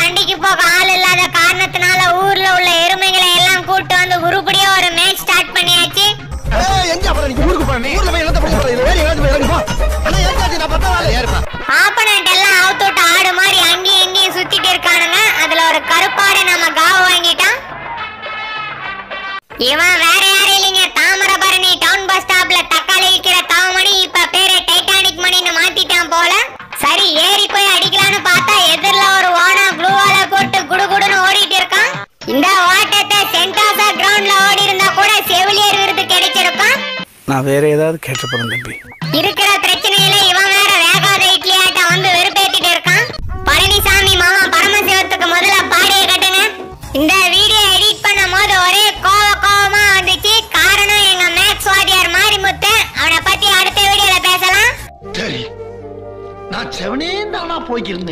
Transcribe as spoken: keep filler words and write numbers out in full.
வண்டிக்கு போக ஆள் இல்லாத காரணத்தினால ஊர்ல உள்ள எருமைகளை எல்லாம் கூட்டு வந்து உருப்படியா ஒரு மேட்ச் ஸ்டார்ட் பண்ணியாச்சு. ஆப்பனண்ட் எல்லாம் அவுட் ஆடு மாதிரி அங்கேயும் இங்கேயும் சுத்திட்டு இருக்கானுங்க. அதுல ஒரு கருப்பாடு நம்ம காவ் வாங்கிட்டான். இவன் வேற யாரும் இல்லைங்க, தாமிரபரணி டவுன் பஸ் ஸ்டாப்ல தக்காளி விற்கிற தாவமணி. இப்ப பேரு டைட்டானிக் மணின்னு மாத்திட்டான் போல. சரி ஏறி போய் அடிக்கலான்னு பார்த்தா எதிரில ஒரு வானா ப்ளூவால போட்டு குடுகுடுன்னு ஓடிட்டு இருக்கான். இந்த ஓட்டத்தை சென்டாசா கிரவுண்ட்ல ஓடி இருந்தா கூட செவிலியர் விருது கிடைச்சிருப்பான். நான் வேற ஏதாவது கேட்டு போறேன் தம்பி. இருக்கிற பிரச்சனையில இவன் வேற வேகாத இட்லி ஆட்ட வந்து வெறுப்பேத்திட்டு இருக்கான். பழனிசாமி மாமா பரமசிவத்துக்கு முதல்ல பாடிய கட்டுங்க. இந்த வீடியோ எடிட் பண்ணும் போது ஒரே கோவ கோவமா வந்துச்சு. காரணம் எங்க மேக்ஸ் வாத்தியார் மாரிமுத்து. அவனை பத்தி அடுத்த வீடியோல பேசலாம். சரி, நான் செவனே தானா போய்க்கிருந்தேன்.